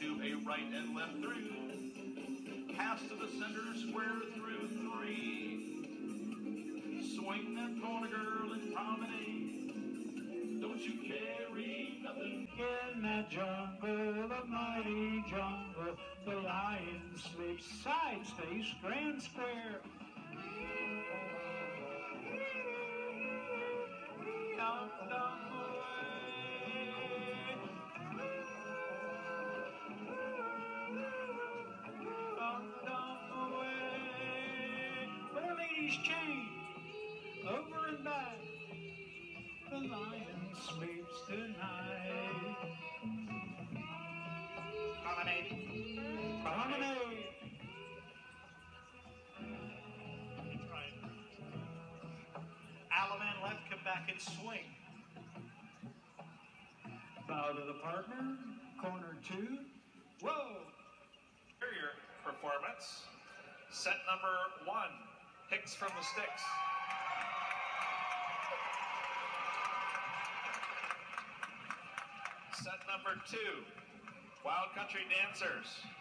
2, a right and left through. Pass to the center, square through 3. Swing that corner, girl, and promenade. Don't you carry nothing in that jungle, the mighty jungle. The lion sleeps side space, grand square. Dum, dum, away. Dum, dum, away. Four ladies chain, over and back. The lion sleeps tonight. Promenade. Promenade. That's right. Alaman left, come back and swing. Bow to the partner. Corner 2. Whoa. Superior performance. Set number 1. Hicks from the sticks. Set number 2, Wild Country Dancers.